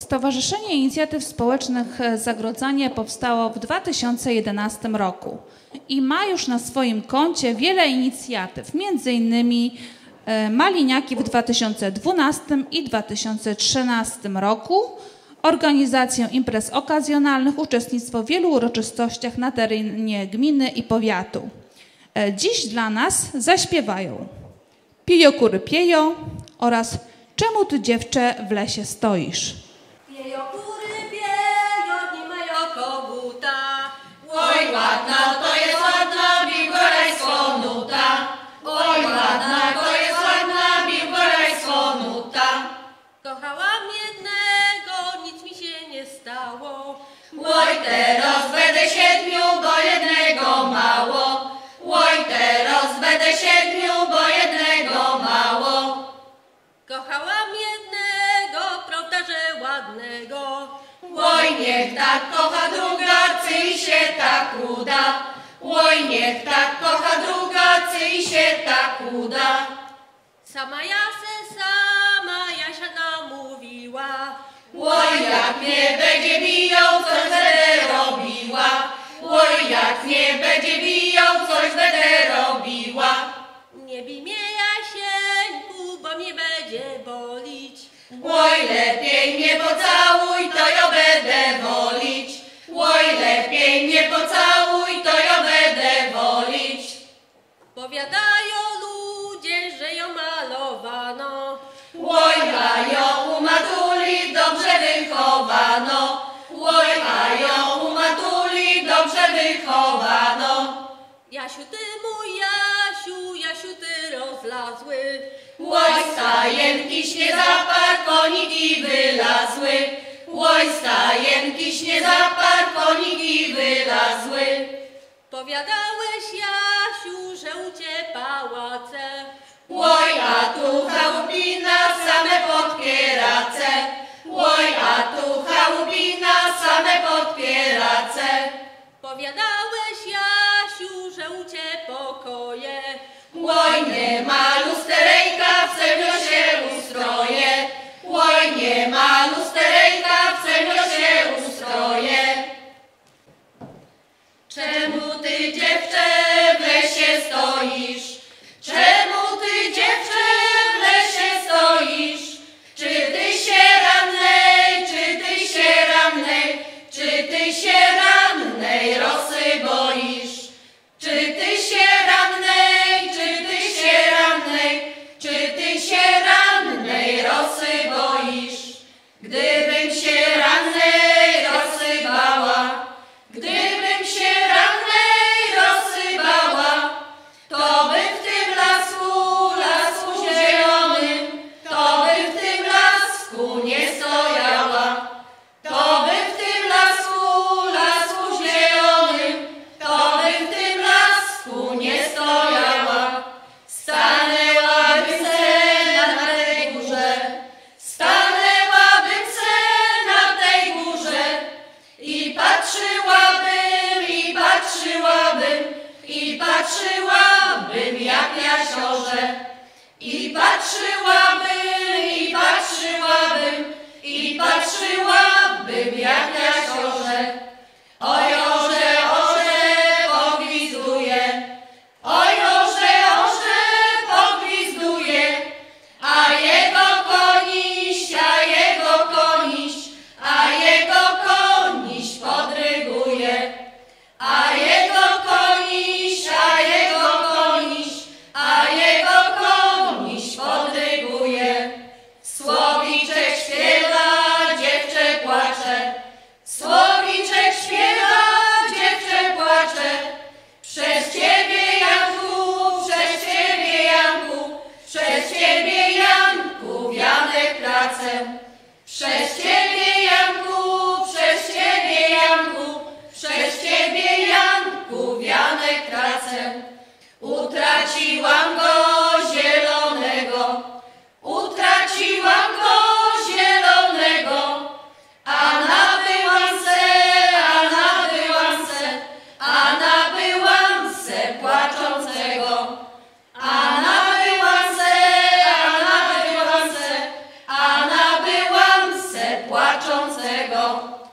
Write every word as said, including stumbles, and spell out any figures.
Stowarzyszenie Inicjatyw Społecznych Zagrodzanie powstało w dwa tysiące jedenastym roku i ma już na swoim koncie wiele inicjatyw, między innymi Maliniaki w dwa tysiące dwunastym i dwa tysiące trzynastym roku, organizację imprez okazjonalnych, uczestnictwo w wielu uroczystościach na terenie gminy i powiatu. Dziś dla nas zaśpiewają Piejo kury piejo oraz Czemu ty dziewczę w lesie stoisz? Piejo kury piejo, nie mają koguta. Oj ładna, to jest ładna, biłgorajsko nuta. Oj ładna, to jest ładna, biłgorajsko nuta. Kochałam jednego, nic mi się nie stało. Oj teraz będę siedmiu, bo jednego mało. Oj teraz będę siedmiu, bo jednego mało. Kochałam jednego, prawda, że ładnego. Oj niech tak kocha druga, cyj się tak uda. Oj niech tak kocha druga, cyj się tak uda. Sama ja se sama Jasia namówiła. Oj jak mnie będzie bijał, coś będę robiła. Oj jak mnie będzie bijał, coś będę robiła. Nie bij mnie Jasieńku, bo mnie będzie bolić. Oj lepiej mnie pocałuj, to ja będę wolić. Oj lepiej mnie pocałuj, to ja będę wolić. Powiadają ludzie, że ją malowano. Oj a ją u matuli dobrze wychowano. Oj a ją u matuli dobrze wychowano. Jasiu ty mój Jasiu, Jasiu ty rozlazły. Oj stajenki śnie zapar, koniki wylazły. Oj stajenki śnie zapar, koniki wylazły. Powiadałeś Jasiu, że u cię pałace. Oj a tu chałupina, same podpierace. Oj a tu chałupina, same podpierace. Powiadałeś Jasiu, że u cię pokoje. Oj nie ma lusterejka, w cenio się ustroje. Oj nie ma lusterejka, w cenio się ustroje. Czemu ty dziewczę w lesie stoisz? Czemu ty dziewczę w lesie stoisz? Czy ty się rannej, czy ty się rannej, czy ty się rannej rosy boisz? Czy ty się rannej, czy ty się rannej, czy ty się rannej rosy boisz? Gdybym się rannej rosy bała, gdybym się rannej rosy bała, to by w tym lasku, lasku zielonym, to by w tym lasku nie stojała. To by w tym lasku, lasku zielonym, to by w tym lasku nie stojała. Stanęłabym se na tej górze, stanęłabym se na tej górze i patrzyłabym, i patrzyłabym, i patrzyłabym jak jasiorze. I patrzyłabym, i patrzyłabym, i patrzyłabym jak jasiorze. Oj orze, orze, pogwizduje. Oj orze, orze, pogwizduje. A jego koniś, a jego koniś, a jego koniś podryguje. A jego koniś, a jego koniś, a jego koniś podryguje. Słowiczek śpiewa, dziewczę płacze. Słowiczek śpiewa, dziewczę płacze. Przez ciebie Janku, przez ciebie Janku, przez ciebie Janku wianek pracę. Przez ciebie Janku, przez ciebie Janku, przez ciebie Janku wianek pracę. Utraciłam go zielonego, utraciłam go zielonego, a nabyłam se, a nabyłam se, a nabyłam se płaczącego. A nabyłam se, a nabyłam se, a nabyłam se płaczącego. naszego.